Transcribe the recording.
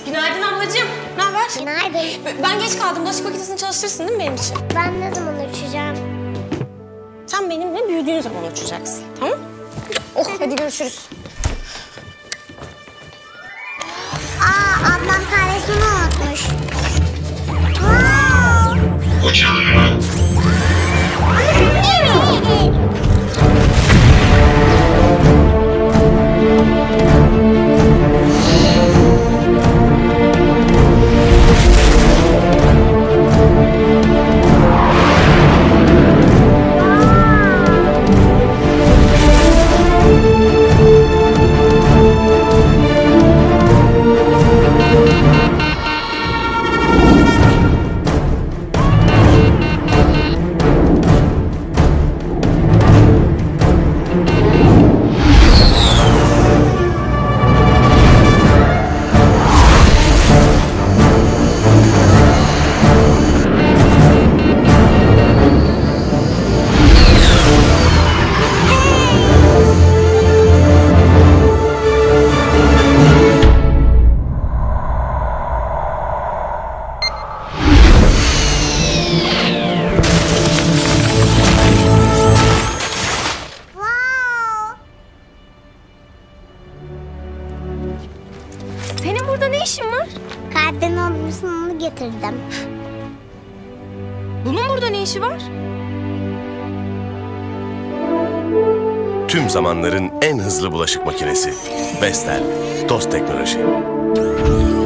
Günaydın ablacığım. Ne haber? Günaydın. Ben geç kaldım. Bulaşık makinesini çalıştırırsın değil mi benim için? Ben ne zaman uçacağım? Sen benimle büyüdüğün zaman uçacaksın. Tamam? Oh hadi görüşürüz. Ablam kahvesini unutmuş. Uçalım. Senin burada ne işin var? Kalbin olmuşunu getirdim. Bunun burada ne işi var? Tüm zamanların en hızlı bulaşık makinesi. Vestel. Dost Teknoloji.